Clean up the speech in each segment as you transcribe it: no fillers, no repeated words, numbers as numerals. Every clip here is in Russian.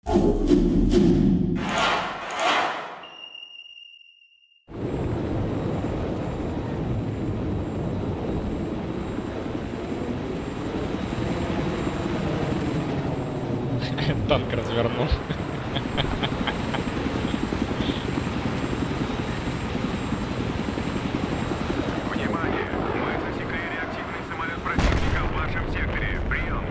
Танк развернул. Внимание! Мы засекли реактивный самолет противника в вашем секторе. Прием!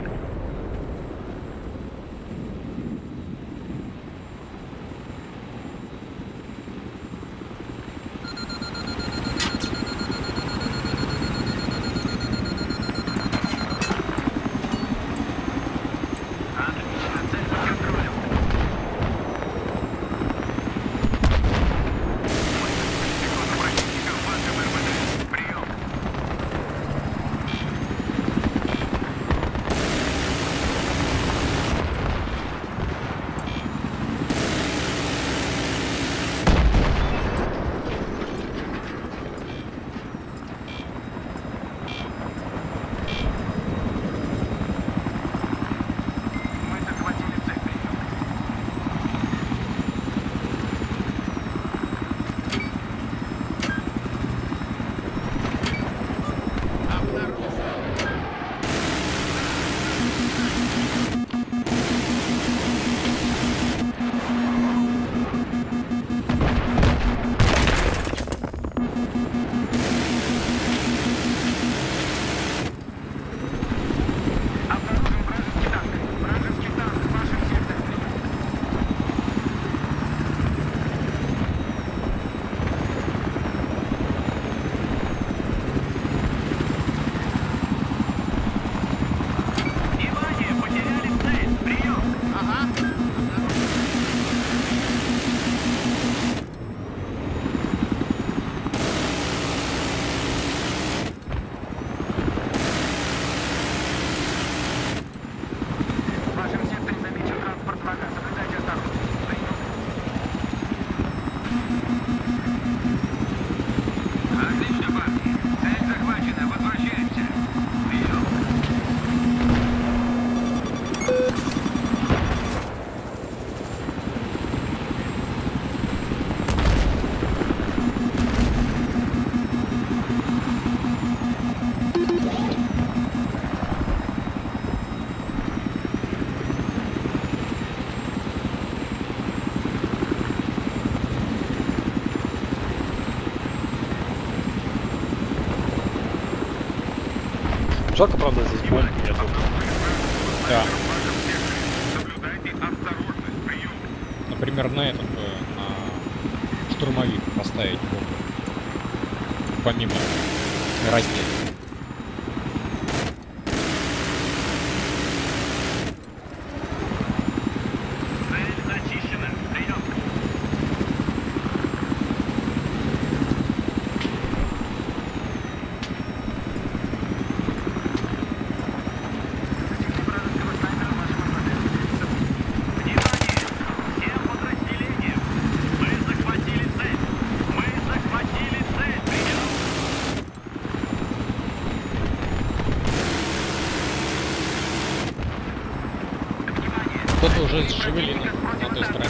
Жалко, правда, здесь бомб нету. Да. Например, на этот, на штурмовик поставить бомбу. Помимо ракет. Кто-то уже шевелит на той стороне.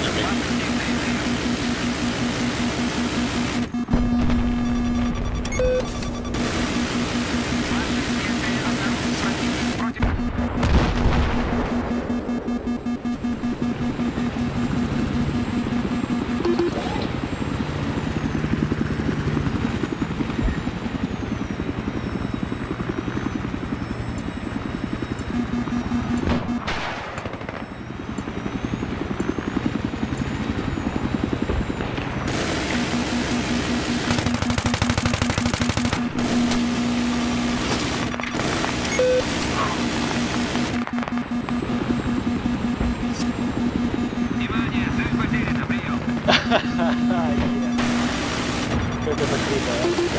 Как это круто,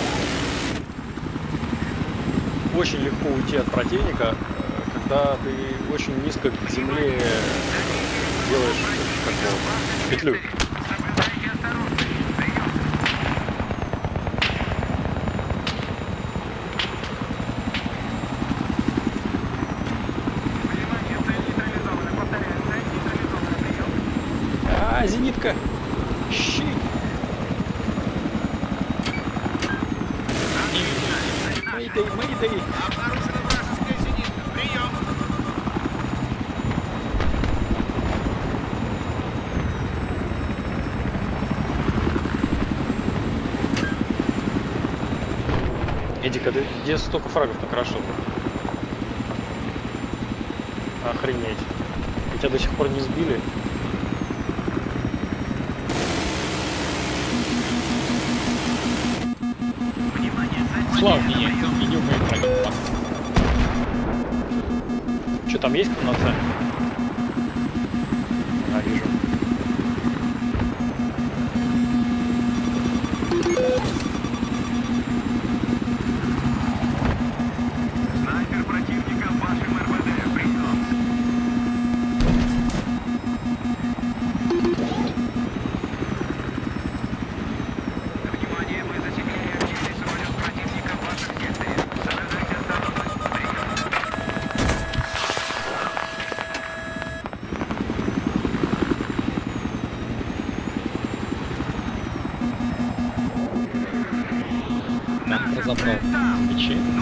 а? Очень легко уйти от противника, когда ты очень низко к земле делаешь петлю. А, зенитка! Щи! Мэйдэй, мэйдэй! Обнаружена вражеская зенитка. Прием. Эдик, а ты где столько фрагов накрошил? Охренеть. И тебя до сих пор не сбили? Слава меня, меню моей проверки. Что, там есть комната? А, вижу. Снайпер противника в вашем РВД. Прием. Внимание, мы засекли реактивный самолет противника в вашем секторе. Соблюдайте осторожность. Прием. Там разобрал мечи.